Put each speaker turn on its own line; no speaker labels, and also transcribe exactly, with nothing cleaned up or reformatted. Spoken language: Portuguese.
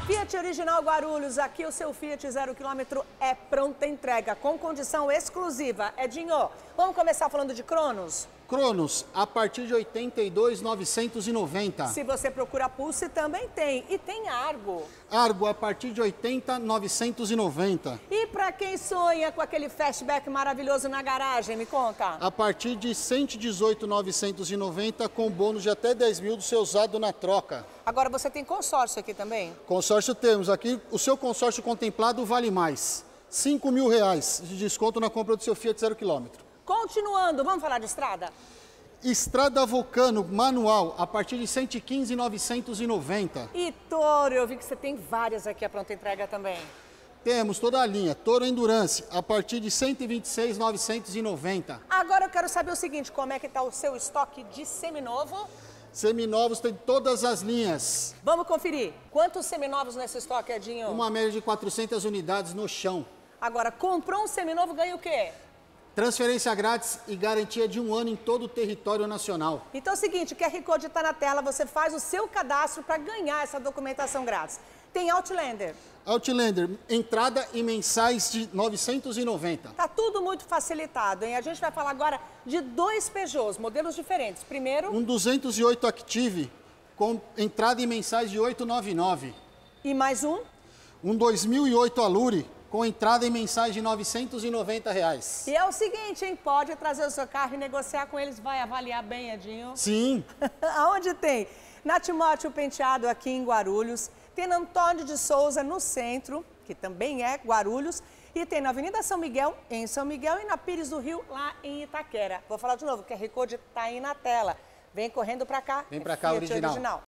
Fiat Original Guarulhos, aqui o seu Fiat zero quilômetro é pronta entrega, com condição exclusiva. Edinho, vamos começar falando de Cronos?
Cronos, a partir de oitenta e dois mil novecentos e noventa.
Se você procura Pulse, também tem. E tem Argo.
Argo, a partir de oitenta mil novecentos e noventa.
E para quem sonha com aquele fastback maravilhoso na garagem, me conta.
A partir de cento e dezoito mil novecentos e noventa, com bônus de até dez mil do seu usado na troca.
Agora você tem consórcio aqui também?
Consórcio temos aqui, o seu consórcio contemplado vale mais. cinco mil reais de desconto na compra do seu Fiat zero quilômetro.
Continuando, vamos falar de estrada?
Estrada Vulcano manual, a partir de cento e quinze mil novecentos e noventa.
E Toro, eu vi que você tem várias aqui a pronta entrega também.
Temos toda a linha, Toro Endurance, a partir de cento e vinte e seis mil novecentos e noventa.
Agora eu quero saber o seguinte, como é que está o seu estoque de seminovo?
Seminovos tem todas as linhas.
Vamos conferir. Quantos seminovos nesse estoque, Edinho?
Uma média de quatrocentas unidades no chão.
Agora, comprou um seminovo, ganha o quê?
Transferência grátis e garantia de um ano em todo o território nacional.
Então é o seguinte, o Q R Code está na tela, você faz o seu cadastro para ganhar essa documentação grátis. Tem Outlander.
Outlander, entrada e mensais de novecentos e noventa.
Tá tudo muito facilitado, hein? A gente vai falar agora de dois Peugeots, modelos diferentes. Primeiro...
Um duzentos e oito Active, com entrada e mensais de oitocentos e noventa e nove.
E mais um?
Um dois mil e oito Allure, com entrada e mensais de novecentos e noventa reais.
E é o seguinte, hein? Pode trazer o seu carro e negociar com eles, vai avaliar bem, Edinho.
Sim.
Aonde tem? Na Timóteo Penteado, aqui em Guarulhos. Tem na Antônio de Souza, no centro, que também é Guarulhos. E tem na Avenida São Miguel, em São Miguel, e na Pires do Rio, lá em Itaquera. Vou falar de novo, o Q R Code tá aí na tela. Vem correndo pra cá.
Vem pra
é
cá,
Fiat
original.
original.